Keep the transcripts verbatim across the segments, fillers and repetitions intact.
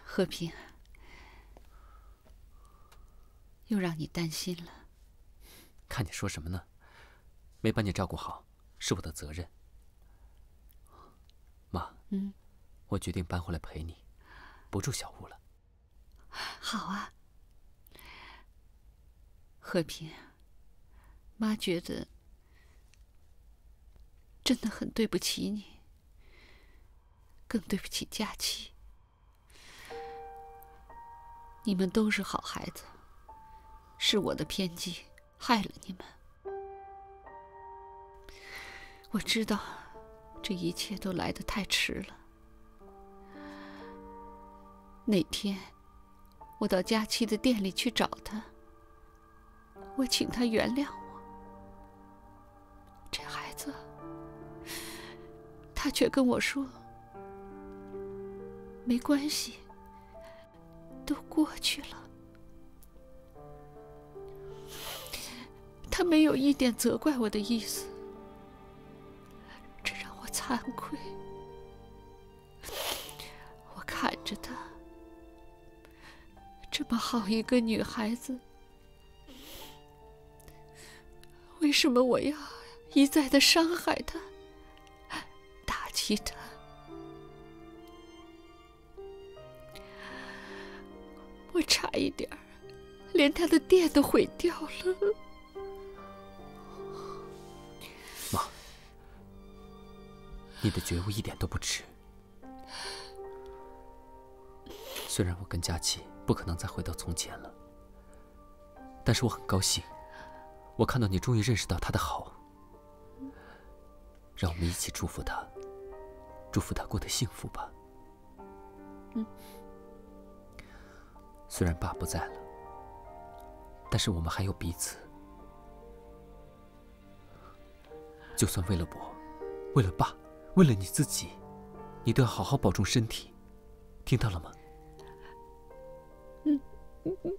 和平，又让你担心了。 看你说什么呢？没把你照顾好，是我的责任。妈， 嗯， 我决定搬回来陪你，不住小屋了。 好啊，和平，妈觉得真的很对不起你，更对不起佳琪。你们都是好孩子，是我的偏激害了你们。我知道这一切都来得太迟了。那天我到佳琪的店里去找他，我请他原谅我。这孩子，他却跟我说没关系，都过去了。他没有一点责怪我的意思，这让我惭愧。我看着她，这么好一个女孩子，为什么我要一再的伤害她，打击她？我差一点连她的店都毁掉了。 妈，你的觉悟一点都不迟。虽然我跟佳琪不可能再回到从前了，但是我很高兴，我看到你终于认识到她的好。让我们一起祝福她，祝福她过得幸福吧。 嗯。 虽然爸不在了，但是我们还有彼此。就算为了我，为了爸，为了你自己，你都要好好保重身体，听到了吗？ 嗯嗯嗯。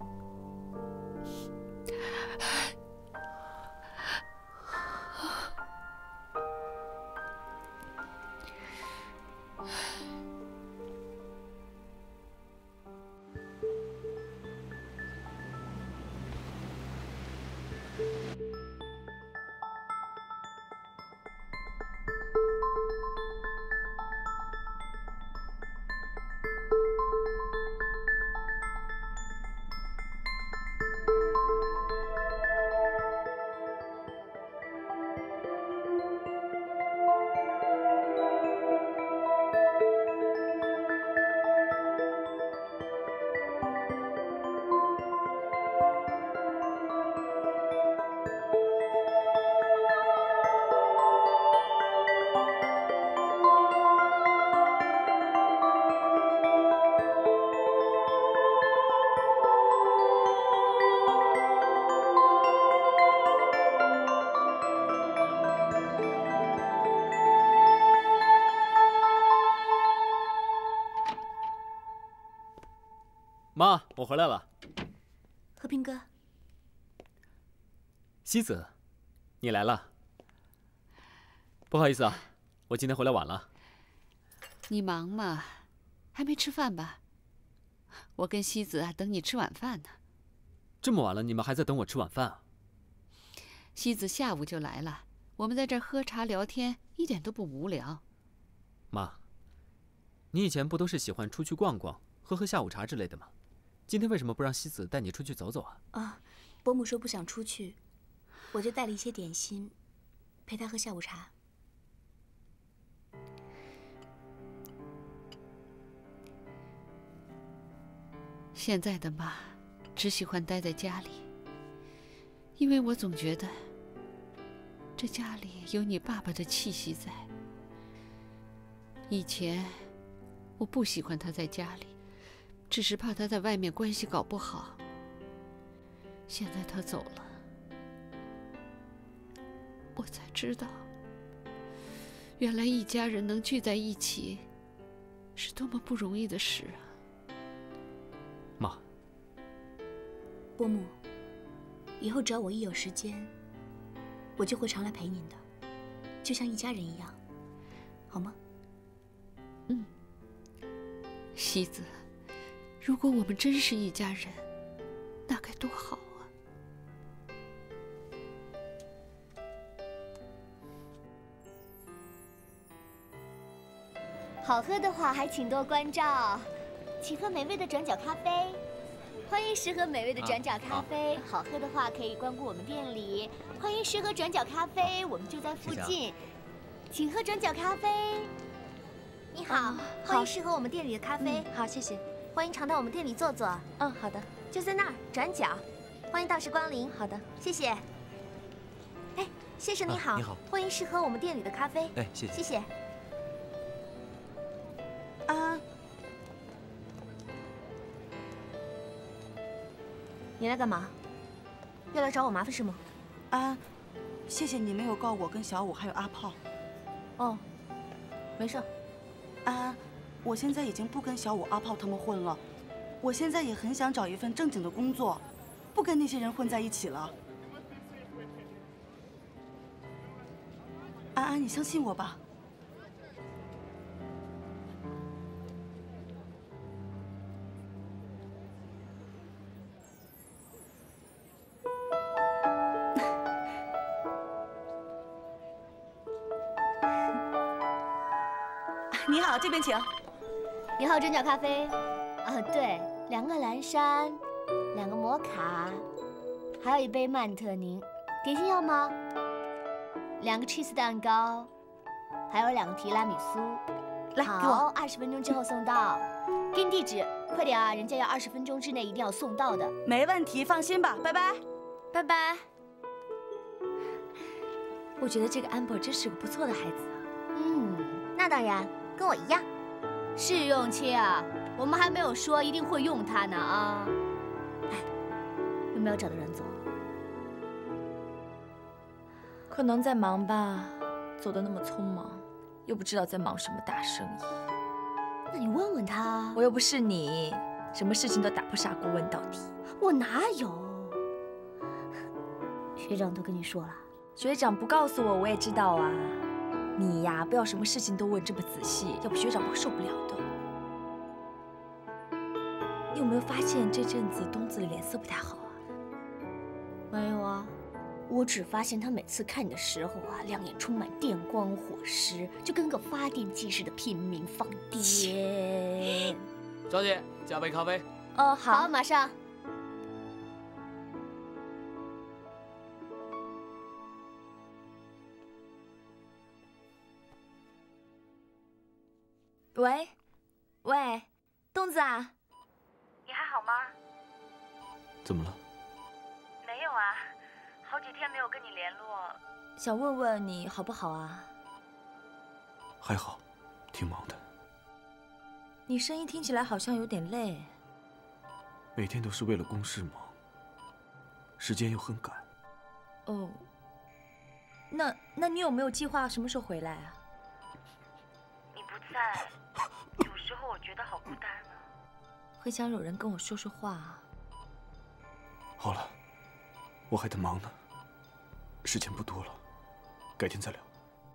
妈，我回来了。 和平哥， 西子，你来了。不好意思啊，我今天回来晚了。 你忙吗？还没吃饭吧？我跟西子啊等你吃晚饭呢。 这么晚了，你们还在等我吃晚饭啊？ 西子下午就来了，我们在这儿喝茶聊天，一点都不无聊。 妈，你以前不都是喜欢出去逛逛，喝喝下午茶之类的吗？今天为什么不让西子带你出去走走啊？ 啊，伯母说不想出去，我就带了一些点心，陪她喝下午茶。 现在的妈只喜欢待在家里，因为我总觉得这家里有你爸爸的气息在。以前我不喜欢他在家里，只是怕他在外面关系搞不好。现在他走了，我才知道，原来一家人能聚在一起，是多么不容易的事啊！ 妈， 伯母，以后只要我一有时间，我就会常来陪您的，就像一家人一样，好吗？ 嗯，西子， 如果我们真是一家人，那该多好啊！ 好喝的话还请多关照，请喝美味的转角咖啡。欢迎试喝美味的转角咖啡，啊啊、好喝的话可以光顾我们店里。欢迎试喝转角咖啡，我们就在附近，请喝转角咖啡。你好，嗯、欢迎试喝我们店里的咖啡。 嗯、好，谢谢。 欢迎常到我们店里坐坐。 嗯，好的。 就在那儿转角，欢迎到时光临。 好的， 谢谢。哎，先生你好，啊、 你好， 欢迎试喝我们店里的咖啡。 哎，谢谢， 谢谢。 啊， 你来干嘛？要来找我麻烦是吗？ 啊，谢谢你没有告我跟小五还有阿炮。 哦，没事。 啊，我现在已经不跟小五、阿炮他们混了，我现在也很想找一份正经的工作，不跟那些人混在一起了。安安，你相信我吧。你好，这边请。 你好，转角咖啡。啊，对，两个蓝山，两个摩卡，还有一杯曼特宁。点心要吗？两个 cheese 蛋糕，还有两个提拉米苏。 来， 好，二十分钟之后送到。给你地址，快点啊，人家要二十分钟之内一定要送到的。 没问题，放心吧，拜拜。 拜拜。我觉得这个 Amber 真是个不错的孩子。嗯，那当然。跟我一样，试用期啊，我们还没有说一定会用它呢啊！哎，有没有找到人做？ 可能在忙吧，走得那么匆忙，又不知道在忙什么大生意。 那你问问他。 我又不是你，什么事情都打破砂锅问到底。 我哪有？学长都跟你说了。 学长不告诉我，我也知道啊。你呀，不要什么事情都问这么仔细，要不学长会受不了的。你有没有发现这阵子东子的脸色不太好啊？ 没有啊，我只发现他每次看你的时候啊，两眼充满电光火石，就跟个发电机似的拼命放电。 小姐，加杯咖啡。 哦，好， 好，马上。 喂，喂，东子啊， 你还好吗？ 怎么了？ 没有啊，好几天没有跟你联络。 想问问你好不好啊？ 还好，挺忙的。 你声音听起来好像有点累。 每天都是为了公事忙，时间又很赶。 哦，那那你有没有计划什么时候回来啊？ 你不在。有时候我觉得好孤单啊， 很想有人跟我说说话啊。 好了，我还得忙呢，时间不多了，改天再聊。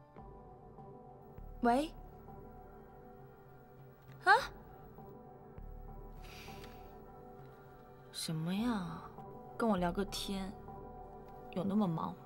喂？啊？什么呀？跟我聊个天，有那么忙吗？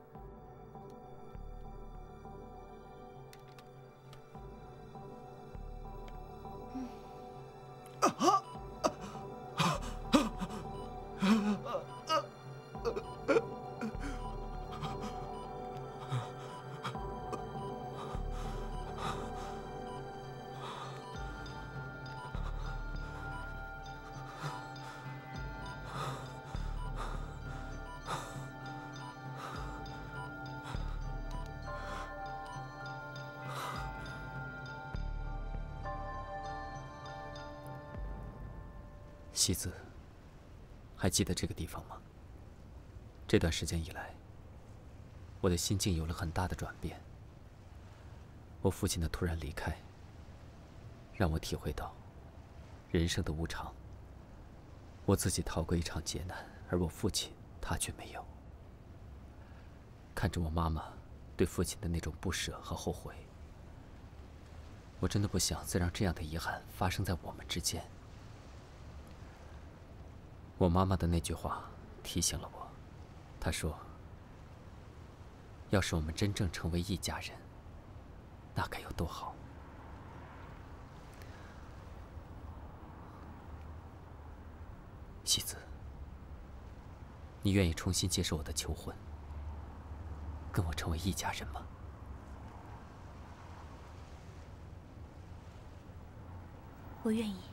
西子，还记得这个地方吗？这段时间以来，我的心境有了很大的转变。我父亲的突然离开，让我体会到人生的无常。我自己逃过一场劫难，而我父亲他却没有。看着我妈妈对父亲的那种不舍和后悔，我真的不想再让这样的遗憾发生在我们之间。 我妈妈的那句话提醒了我，她说：“要是我们真正成为一家人，那该有多好。”西子，你愿意重新接受我的求婚，跟我成为一家人吗？ 我愿意。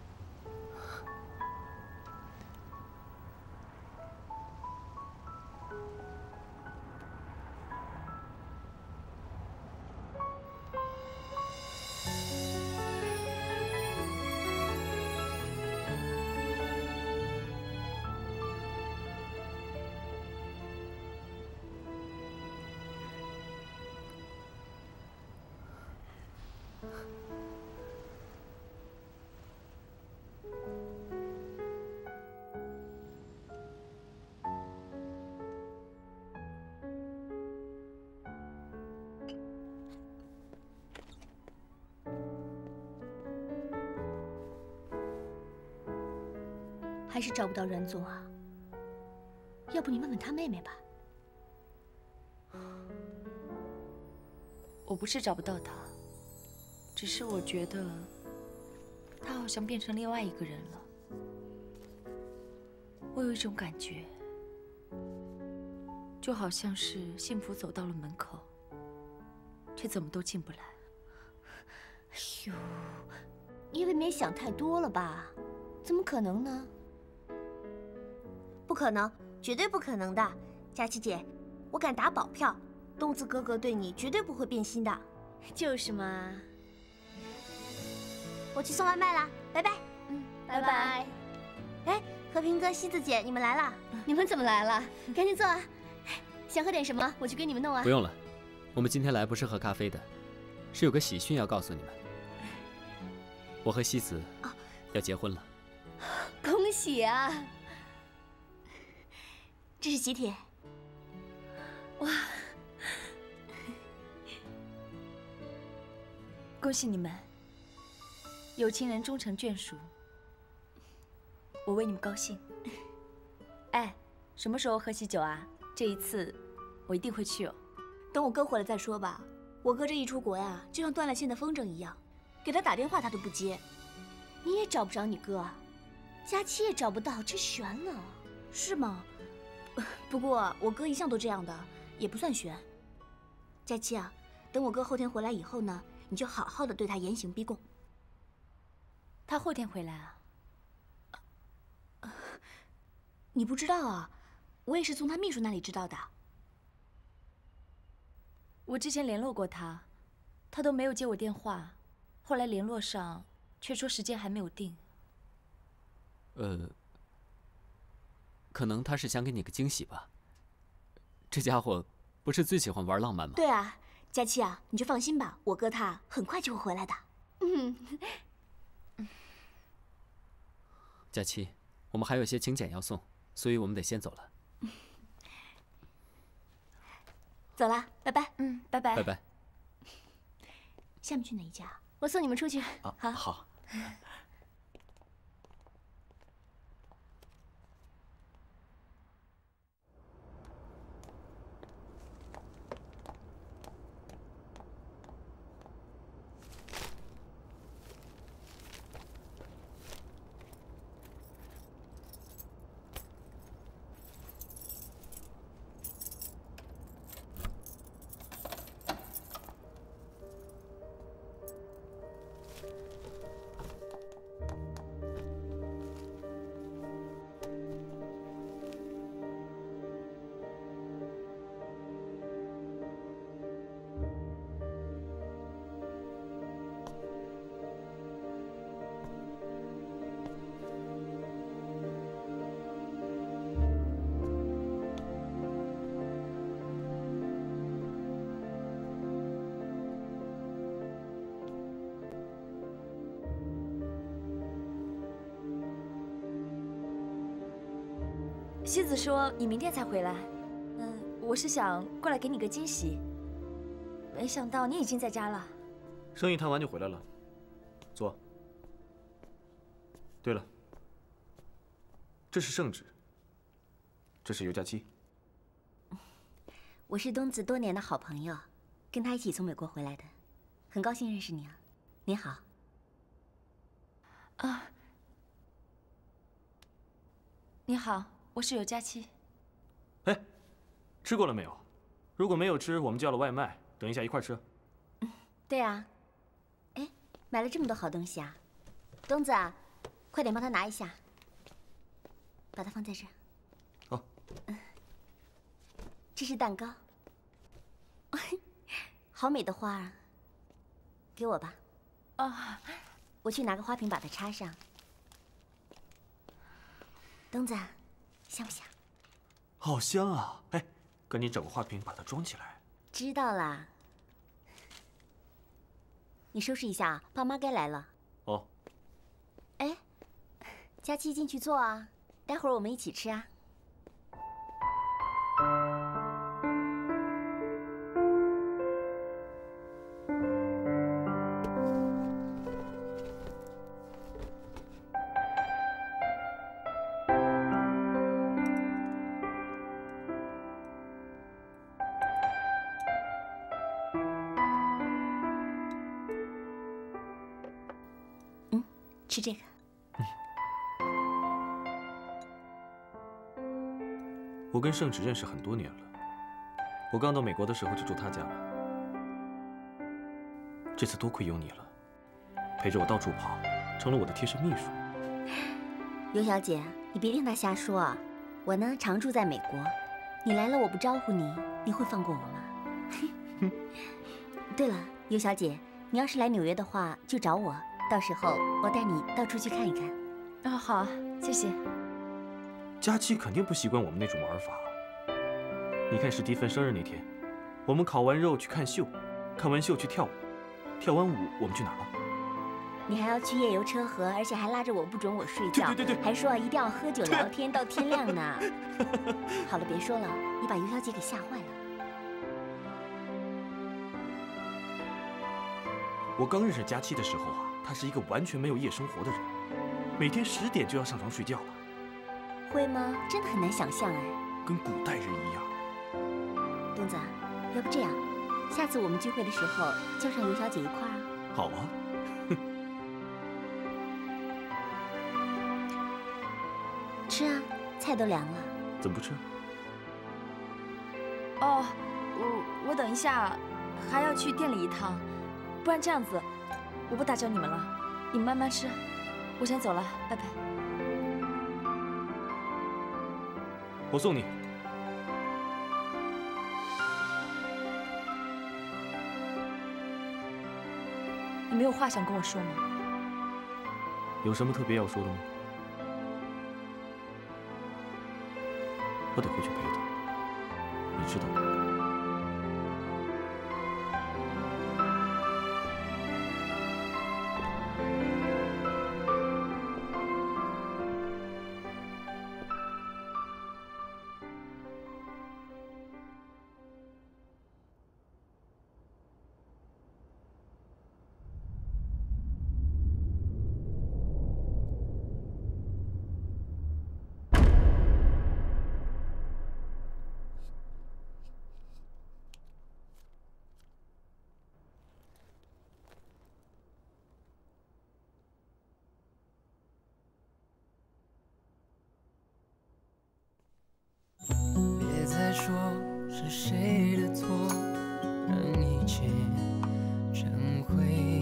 还是找不到阮总啊？要不你问问他妹妹吧。 我不是找不到他，只是我觉得他好像变成另外一个人了。我有一种感觉，就好像是幸福走到了门口，却怎么都进不来。 哎呦，你未免想太多了吧？怎么可能呢？不可能，绝对不可能的，佳琪姐，我敢打保票，东子哥哥对你绝对不会变心的。就是嘛。我去送外卖啦，拜拜。嗯，拜拜。哎，和平哥、西子姐，你们来了？ 你们怎么来了？赶紧坐啊！想喝点什么？我去给你们弄啊。 不用了，我们今天来不是喝咖啡的，是有个喜讯要告诉你们。我和西子要结婚了。 恭喜啊！ 这是喜帖。 哇！恭喜你们，有情人终成眷属。我为你们高兴。哎，什么时候喝喜酒啊？这一次我一定会去哦。 等我哥回来再说吧。我哥这一出国呀，就像断了线的风筝一样，给他打电话他都不接。你也找不着你哥，佳期也找不到，这悬了。是吗？不过我哥一向都这样的，也不算悬。佳期啊，等我哥后天回来以后呢，你就好好的对他严刑逼供。 他后天回来啊？ 呃、你不知道啊？我也是从他秘书那里知道的。 我之前联络过他，他都没有接我电话，后来联络上，却说时间还没有定。 呃。可能他是想给你个惊喜吧。这家伙不是最喜欢玩浪漫吗？ 对啊，佳期啊，你就放心吧，我哥他很快就会回来的。嗯。 佳期，我们还有些请柬要送，所以我们得先走了。 走了，拜拜。 嗯，拜拜。 拜拜。 下面去哪一家？ 我送你们出去。 啊， 好。 好。 西子说你明天才回来，嗯，我是想过来给你个惊喜，没想到你已经在家了。 生意谈完就回来了，坐。对了， 这是圣旨。这是尤佳期。 我是东子多年的好朋友，跟他一起从美国回来的，很高兴认识你啊。你好。 啊，你好，我是尤佳期。 哎，吃过了没有？如果没有吃，我们叫了外卖，等一下一块吃。 嗯，对啊。哎，买了这么多好东西啊，东子啊，快点帮他拿一下，把它放在这儿。 好。 嗯，这是蛋糕。好美的花啊！给我吧。 啊， 我去拿个花瓶把它插上。东子，香不香？ 好香啊！哎，赶紧找个花瓶把它装起来。 知道啦。你收拾一下，爸妈该来了。 哦。 哎，佳期进去坐啊，待会儿我们一起吃啊。吃这个。 嗯。我跟圣旨认识很多年了，我刚到美国的时候就住他家了。这次多亏有你了，陪着我到处跑，成了我的贴身秘书。 尤小姐，你别听他瞎说啊！我呢常住在美国，你来了我不招呼你，你会放过我吗？对了，尤小姐，你要是来纽约的话，就找我。到时候我带你到处去看一看。 啊，好啊，谢谢。 佳期肯定不习惯我们那种玩法。你看史蒂芬生日那天，我们烤完肉去看秀，看完秀去跳舞，跳完舞我们去哪了？ 你还要去夜游车河，而且还拉着我不准我睡觉， 对对对对， 还说一定要喝酒聊天到天亮呢。好了，别说了，你把尤小姐给吓坏了。 我刚认识佳期的时候啊。他是一个完全没有夜生活的人，每天十点就要上床睡觉了。 会吗？真的很难想象哎。 跟古代人一样。 东子，要不这样，下次我们聚会的时候叫上尤小姐一块儿啊。 好啊。 吃啊，菜都凉了。 怎么不吃？ 哦，我我等一下还要去店里一趟，不然这样子。我不打搅你们了，你们慢慢吃，我先走了，拜拜。 我送你。 你没有话想跟我说吗？ 有什么特别要说的吗？我得回去陪他，你知道吗？ 别再说是谁的错，让一切成灰。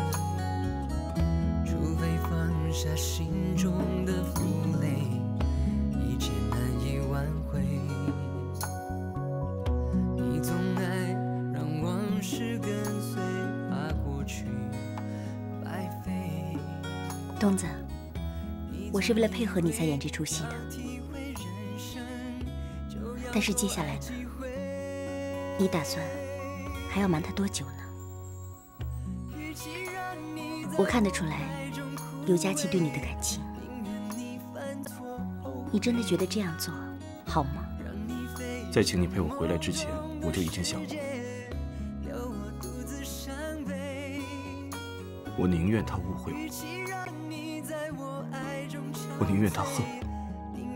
除非放下心中的负累，一切难以挽回。你总爱让往事跟随，怕过去白费。 东子，我是为了配合你才演这出戏的。但是接下来呢？你打算还要瞒他多久呢？我看得出来，尤佳期对你的感情。你真的觉得这样做好吗？ 在请你陪我回来之前，我就已经想过，我宁愿他误会我，我宁愿他恨我。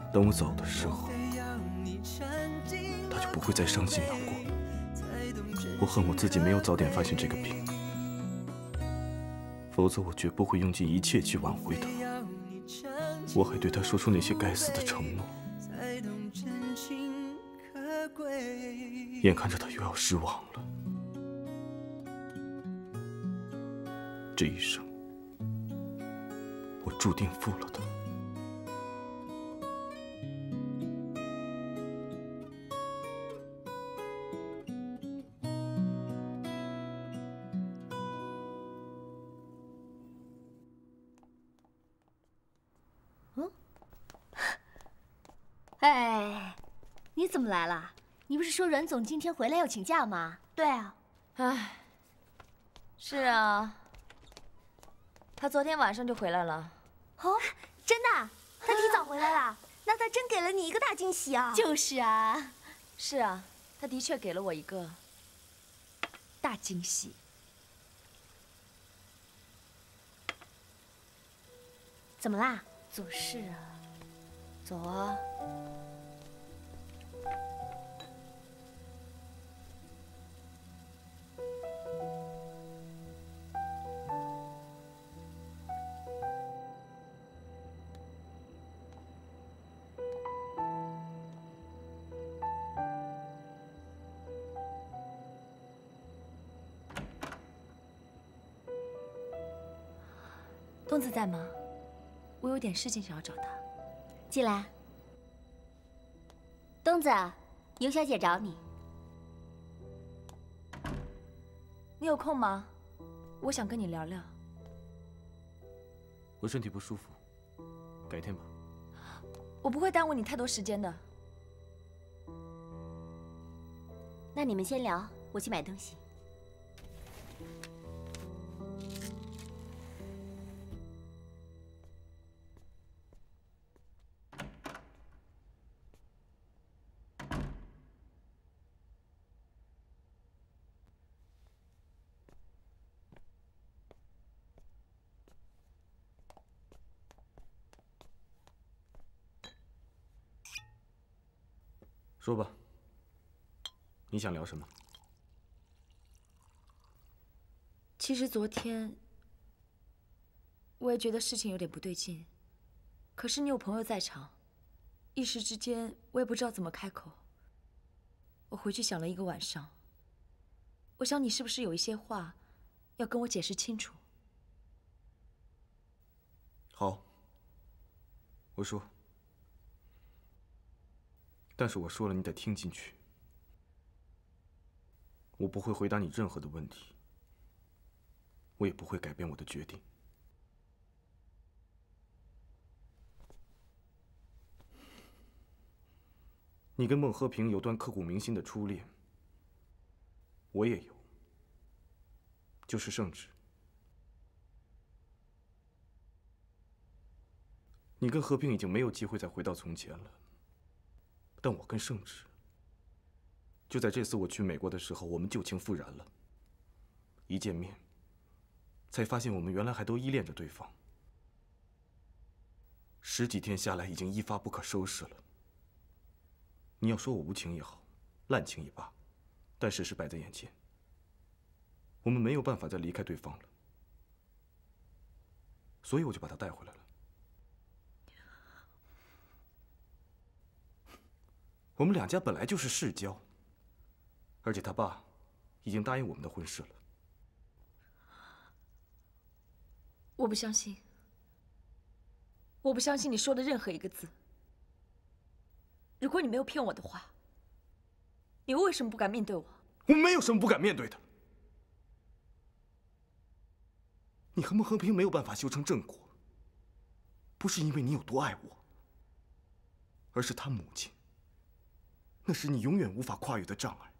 等我走的时候，他就不会再伤心难过。我恨我自己没有早点发现这个病，否则我绝不会用尽一切去挽回他。我还对他说出那些该死的承诺，眼看着他又要失望了。这一生，我注定负了他。 哎，你怎么来了？你不是说阮总今天回来要请假吗？ 对啊。 哎，是啊，他昨天晚上就回来了。 哦，真的？他提早回来了？那他真给了你一个大惊喜啊！ 就是啊。 是啊，他的确给了我一个大惊喜。 怎么啦？ 做事啊。走啊！东子在吗？我有点事情想要找他。 进来，东子，尤小姐找你。 你有空吗？我想跟你聊聊。 我身体不舒服，改天吧。 我不会耽误你太多时间的。 那你们先聊，我去买东西。 说吧，你想聊什么？ 其实昨天我也觉得事情有点不对劲，可是你有朋友在场，一时之间我也不知道怎么开口。我回去想了一个晚上，我想你是不是有一些话要跟我解释清楚？ 好，我说。但是我说了，你得听进去。我不会回答你任何的问题，我也不会改变我的决定。你跟孟和平有段刻骨铭心的初恋，我也有，就是圣旨。你跟和平已经没有机会再回到从前了。但我跟圣旨，就在这次我去美国的时候，我们旧情复燃了。一见面，才发现我们原来还都依恋着对方。十几天下来，已经一发不可收拾了。你要说我无情也好，滥情也罢，但事实摆在眼前，我们没有办法再离开对方了。所以我就把他带回来了。我们两家本来就是世交，而且他爸已经答应我们的婚事了。 我不相信，我不相信你说的任何一个字。如果你没有骗我的话，你为什么不敢面对我？ 我没有什么不敢面对的。你和孟和平没有办法修成正果，不是因为你有多爱我，而是他母亲。那是你永远无法跨越的障碍，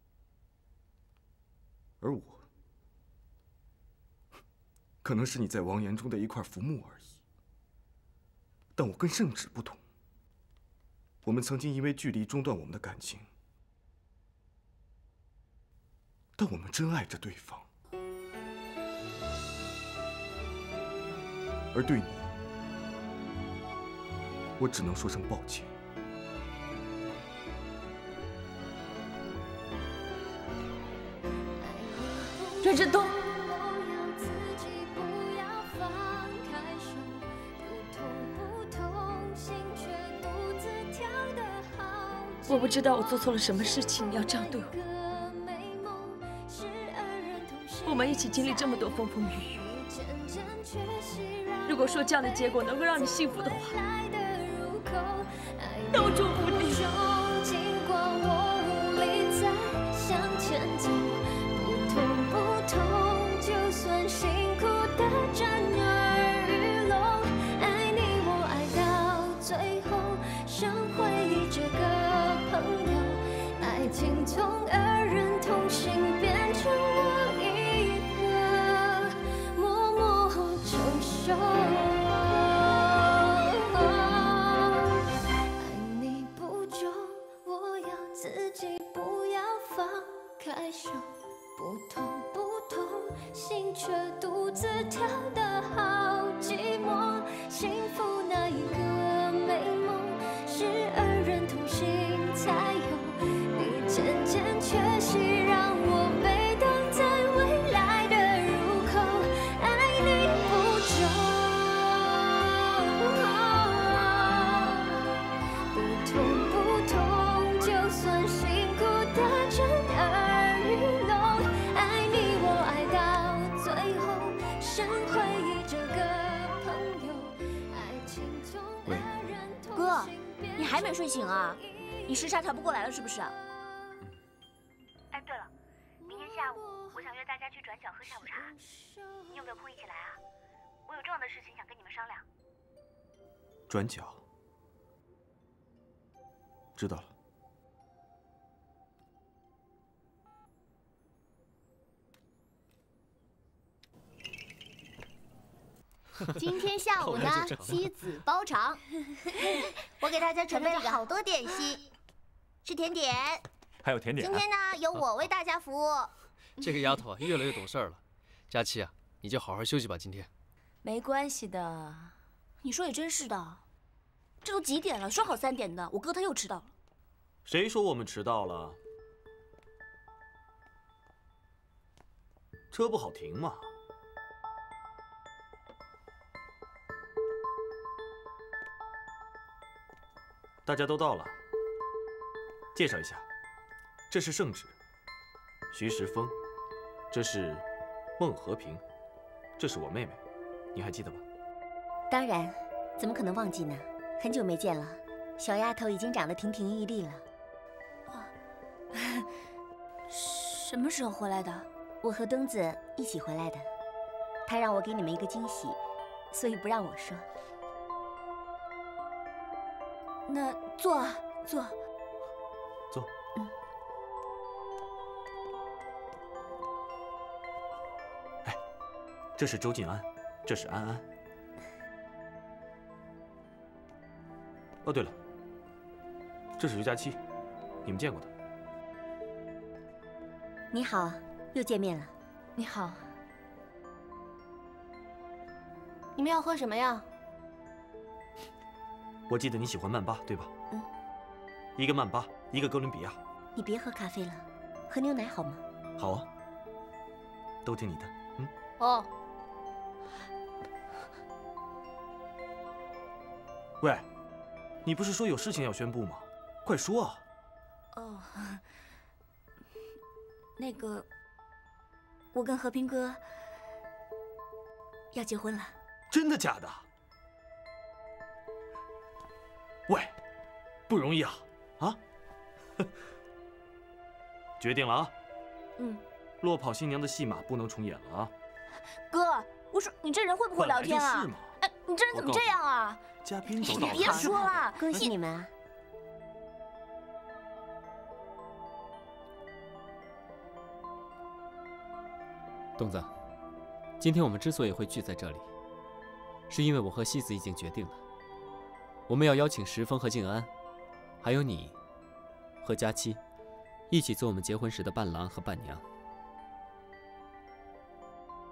而我，可能是你在王岩中的一块浮木而已。但我跟圣旨不同，我们曾经因为距离中断我们的感情，但我们真爱着对方。而对你， 我只能说声抱歉。 任振东。 我不知道我做错了什么事情，你要这样对我。我们一起经历这么多风风雨雨，如果说这样的结果能够让你幸福的话，那我祝福你。 情从二人同行变成我一个默默承受。爱你不久，我要自己不要放开手，不痛不痛，心却独自跳得好寂寞。幸福那一个美梦，是二人同行才有。 渐渐缺席，让我被挡在未来的入口。爱你不久，不痛不痛，就算辛苦的震耳欲聋。爱你我爱到最后，剩回忆这个朋友。爱情从二人同哥，你还没睡醒啊？你时差调不过来了是不是？ 哎，对了，明天下午我想约大家去转角喝下午茶，你有没有空一起来啊？我有重要的事情想跟你们商量。 转角，知道了。 今天下午呢，西子包场，我给大家准备了好多点心，是甜点。 还有甜点、啊。 今天呢，由我为大家服务。 这个丫头啊，越来越懂事了。佳期啊，你就好好休息吧，今天。 没关系的。 你说也真是的，这都几点了？说好三点的，我哥他又迟到了。 谁说我们迟到了？车不好停嘛。大家都到了，介绍一下。 这是圣旨，徐时峰，这是孟和平，这是我妹妹，你还记得吧？ 当然，怎么可能忘记呢？很久没见了，小丫头已经长得亭亭玉立了。 啊，什么时候回来的？ 我和东子一起回来的，他让我给你们一个惊喜，所以不让我说。 那坐啊，坐。 坐。 嗯。 哎，这是周静安，这是安安。哦，对了，这是刘佳期，你们见过她。 你好，又见面了。 你好。 你们要喝什么呀？ 我记得你喜欢曼巴，对吧？ 嗯。 一个曼巴，一个哥伦比亚。 你别喝咖啡了，喝牛奶好吗？ 好啊，都听你的。嗯。 哦。 喂，你不是说有事情要宣布吗？快说啊！ 哦，那个，我跟和平哥要结婚了。 真的假的？ 喂，不容易啊！啊，决定了啊！ 嗯， 落跑新娘的戏码不能重演了啊！ 哥，我说你这人会不会聊天啊？哎，你这人怎么这样啊？ 嘉宾都到了， 别说了， 恭喜你们啊！ 东子，今天我们之所以会聚在这里，是因为我和西子已经决定了。 我们要邀请石峰和静安，还有你和佳期，一起做我们结婚时的伴郎和伴娘。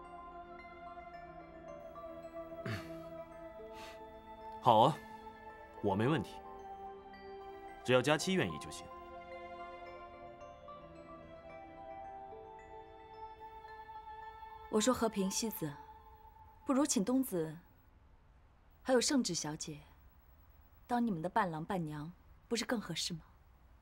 好啊， 我没问题，只要佳期愿意就行。 我说和平、西子，不如请东子，还有圣芷小姐，当你们的伴郎伴娘，不是更合适吗？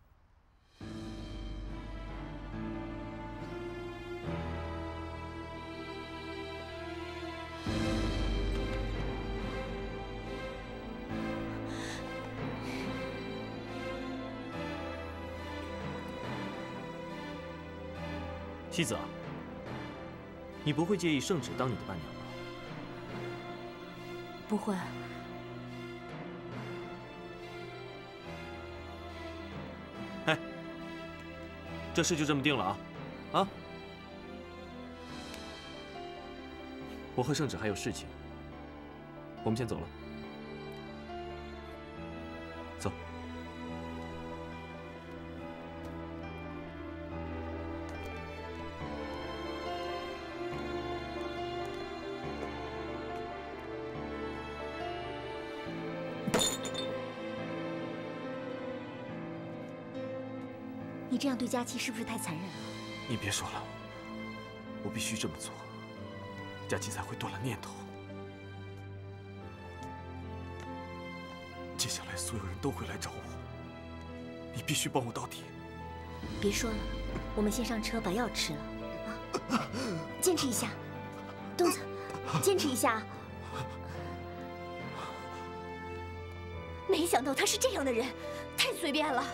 西子啊，你不会介意圣芷当你的伴娘吧？ 不会。 哎，这事就这么定了啊！啊！我和圣芷还有事情，我们先走了。走。 你这样对佳期是不是太残忍了？ 你别说了，我必须这么做，佳期才会断了念头。接下来所有人都会来找我，你必须帮我到底。 别说了，我们先上车把药吃了啊！坚持一下，东子，坚持一下。没想到他是这样的人，太随便了。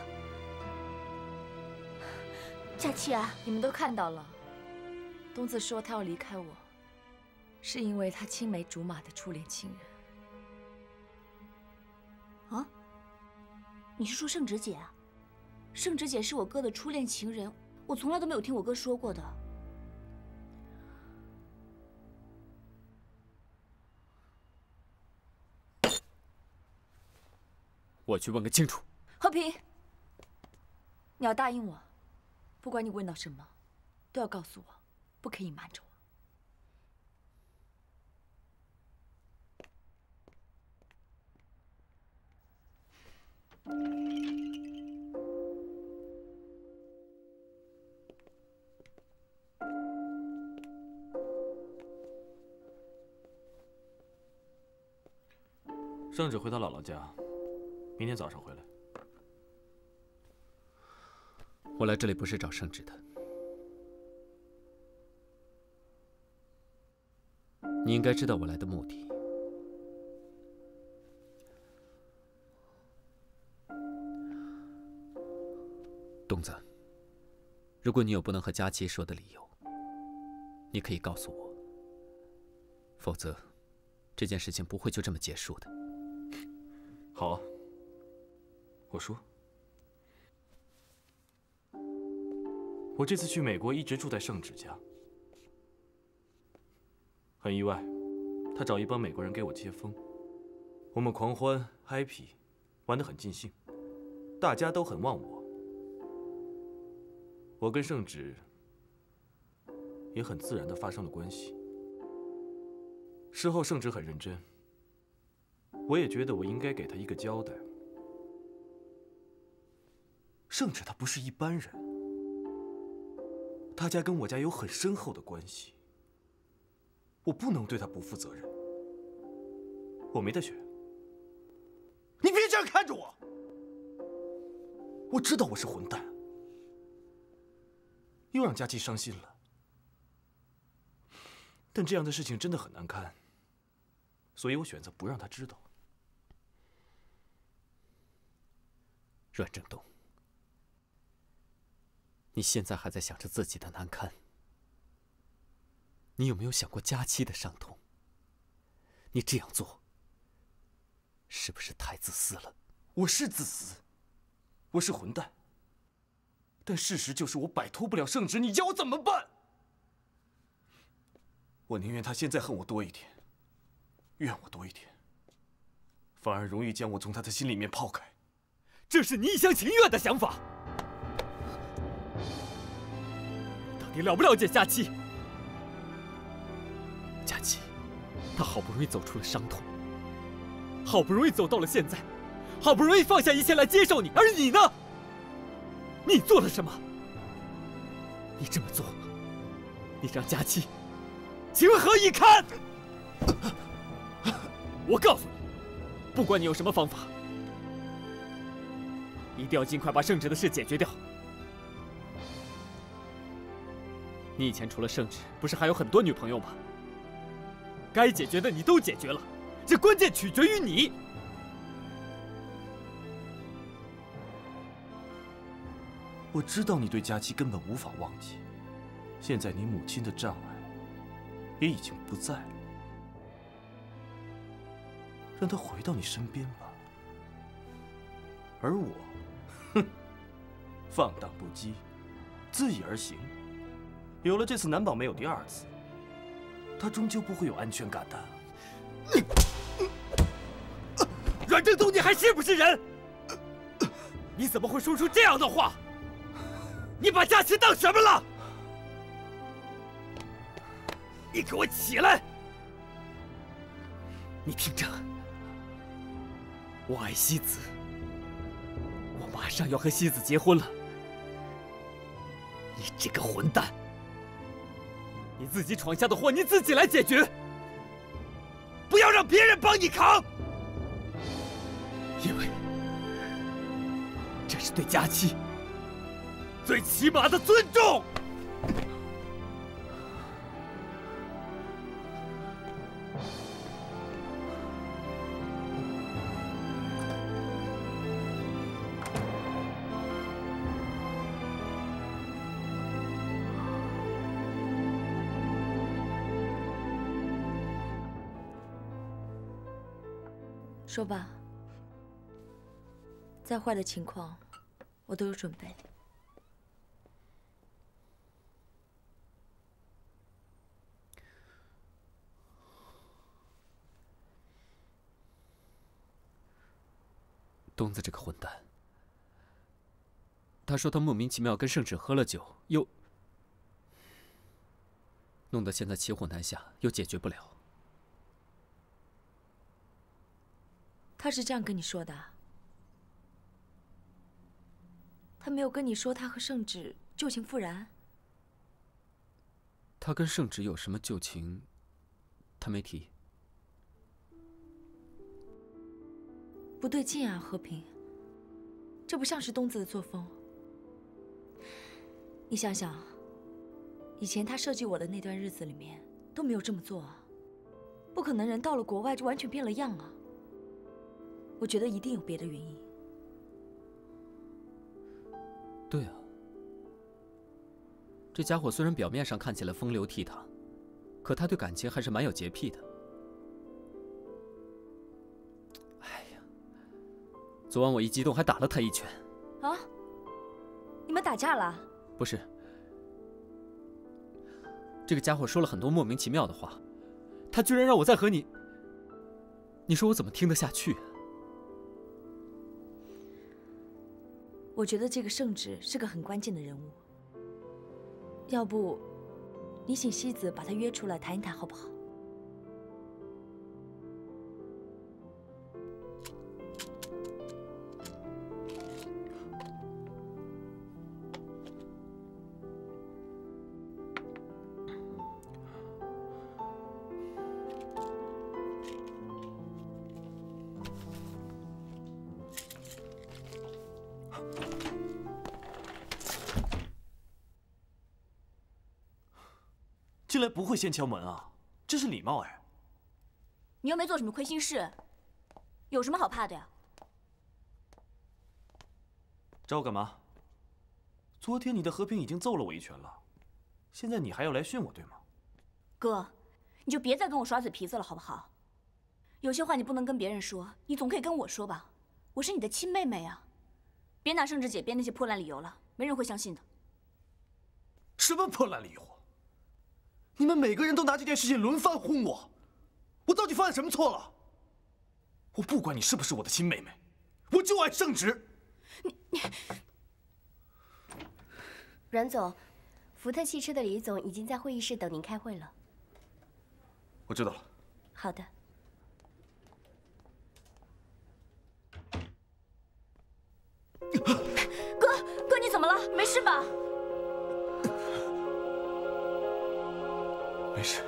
佳期啊， 你们都看到了，东子说他要离开我，是因为他青梅竹马的初恋情人。啊？你是说圣芷姐啊？圣芷姐是我哥的初恋情人，我从来都没有听我哥说过的。 我去问个清楚。 和平，你要答应我。 不管你问到什么，都要告诉我，不可以瞒着我。 圣芷回到姥姥家，明天早上回来。 我来这里不是找圣芷的，你应该知道我来的目的。东子，如果你有不能和佳期说的理由，你可以告诉我，否则这件事情不会就这么结束的。 好啊，我说。 我这次去美国一直住在圣芷家，很意外，他找一帮美国人给我接风，我们狂欢 happy， 玩得很尽兴，大家都很忘我。我跟圣芷也很自然地发生了关系。事后圣芷很认真，我也觉得我应该给她一个交代。圣芷她不是一般人。 他家跟我家有很深厚的关系，我不能对他不负责任。我没得选。你别这样看着我！我知道我是混蛋，又让佳期伤心了。但这样的事情真的很难堪，所以我选择不让他知道。 阮正东。 你现在还在想着自己的难堪，你有没有想过佳期的伤痛？你这样做，是不是太自私了？ 我是自私，我是混蛋，但事实就是我摆脱不了圣芷，你叫我怎么办？我宁愿他现在恨我多一点，怨我多一点，反而容易将我从他的心里面抛开。 这是你一厢情愿的想法。 你了不了解佳期？佳期，她好不容易走出了伤痛，好不容易走到了现在， 好不容易放下一切来接受你，而你呢？你做了什么？你这么做，你让佳期情何以堪？我告诉你，不管你有什么方法，一定要尽快把圣旨的事解决掉。你以前除了圣旨，不是还有很多女朋友吗？该解决的你都解决了，这关键取决于你。 我知道你对佳期根本无法忘记，现在你母亲的障碍也已经不在了，让她回到你身边吧。而我，哼，放荡不羁，恣意而行。有了这次难保没有第二次，她终究不会有安全感的。 阮正东，你还是不是人？你怎么会说出这样的话？你把佳期当什么了？你给我起来！你听着，我爱西子，我马上要和西子结婚了。你这个混蛋，你自己闯下的祸你自己来解决，不要让别人帮你扛，因为这是对佳期最起码的尊重。 说吧，再坏的情况，我都有准备。 东子这个混蛋，他说他莫名其妙跟圣旨喝了酒，又弄得现在骑虎难下，又解决不了。 他是这样跟你说的？他没有跟你说他和圣旨旧情复燃？ 他跟圣旨有什么旧情？他没提。 不对劲啊，和平，这不像是东子的作风。你想想，以前他设计我的那段日子里面都没有这么做啊，不可能人到了国外就完全变了样啊。我觉得一定有别的原因。 对啊，这家伙虽然表面上看起来风流倜傥，可他对感情还是蛮有洁癖的。哎呀，昨晚我一激动还打了他一拳。 啊？你们打架了？ 不是，这个家伙说了很多莫名其妙的话，他居然让我再和你……你说我怎么听得下去？ 我觉得这个圣旨是个很关键的人物，要不你请西子把他约出来谈一谈，好不好？ 进来不会先敲门啊，这是礼貌哎。 你又没做什么亏心事，有什么好怕的呀？ 找我干嘛？昨天你的和平已经揍了我一拳了，现在你还要来训我，对吗？ 哥，你就别再跟我耍嘴皮子了，好不好？有些话你不能跟别人说，你总可以跟我说吧？我是你的亲妹妹啊！别拿圣旨姐编那些破烂理由了，没人会相信的。 什么破烂理由？你们每个人都拿这件事情轮番轰我，我到底犯了什么错了？我不管你是不是我的亲妹妹，我就爱圣旨。 你你， 阮总，福特汽车的李总已经在会议室等您开会了。 我知道了。 好的。 哥，哥，你怎么了？没事吧？ 没事。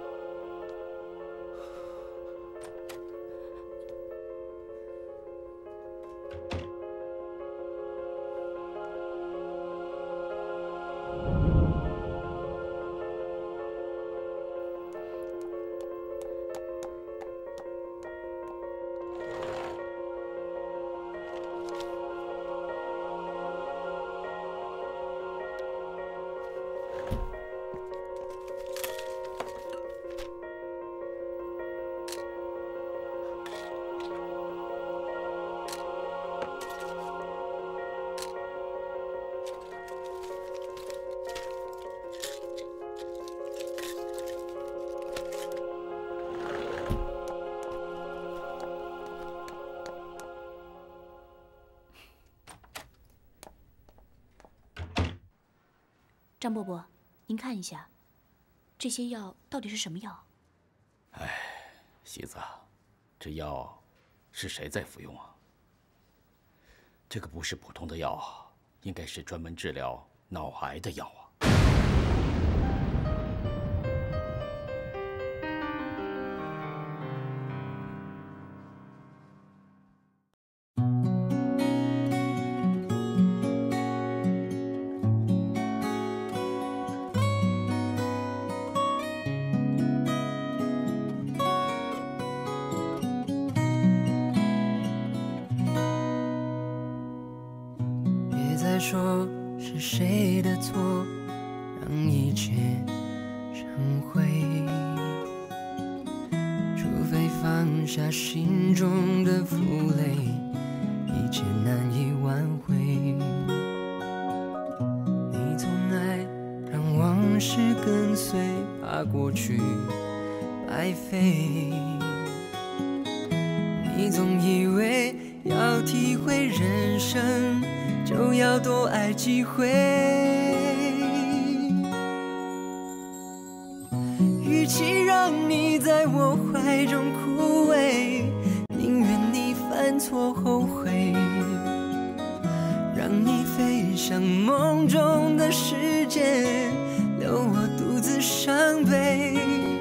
张伯伯，您看一下，这些药到底是什么药？ 哎，喜子，这药是谁在服用啊？这个不是普通的药啊，应该是专门治疗脑癌的药啊。 说是谁的错，让一切成灰。除非放下心中的负累，一切难以挽回。你总爱让往事跟随，怕过去白费。你总以为要体会人生，就要多爱几回。与其让你在我怀中枯萎，宁愿你犯错后悔，让你飞向梦中的世界，留我独自伤悲。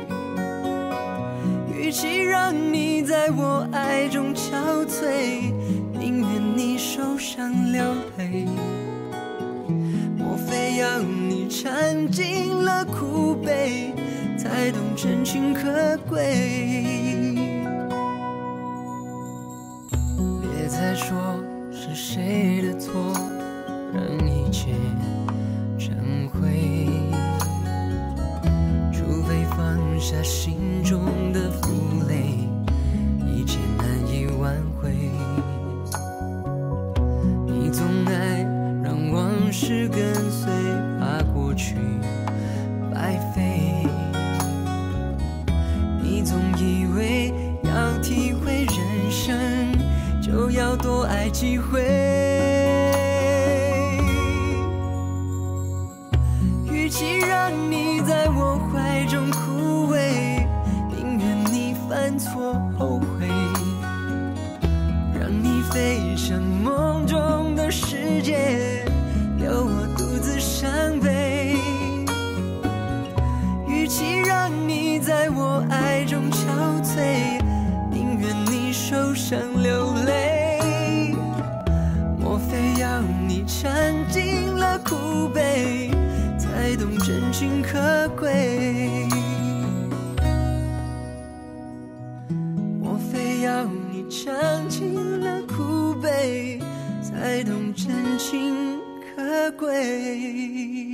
与其让你在我爱中憔悴，宁愿你受伤流泪。莫非要你尝尽了苦悲，才懂真情可贵？别再说是谁的错，让一切成灰。除非放下心中的负累，一切难以挽回。你总爱让往事跟随，怕过去白费。你总以为要体会人生，就要多爱几回。与其让你在我怀中枯萎，宁愿你犯错后悔，让你飞向梦中的世界，留我独自伤悲。与其让你在我爱中憔悴，宁愿你受伤流泪。莫非要你尝尽了苦悲，才懂真情可贵？莫非要你尝尽了苦悲，才懂真情可贵？